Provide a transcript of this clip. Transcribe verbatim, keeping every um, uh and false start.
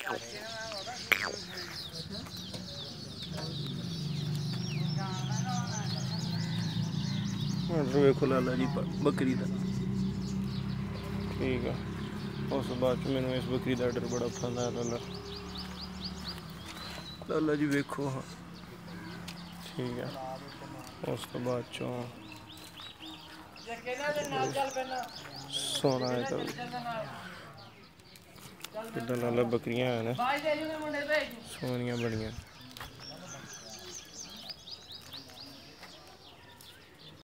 Order वेखो लाला जी बकरी का। ठीक है, उस बाद मैंने इस बकरी का ऑर्डर बड़ा पसंद आया लाला लाला जी वेखो। हाँ ठीक है, उस तो बाद चो सोना है तो लाला बकरियां हैं सोनिया बड़ियां।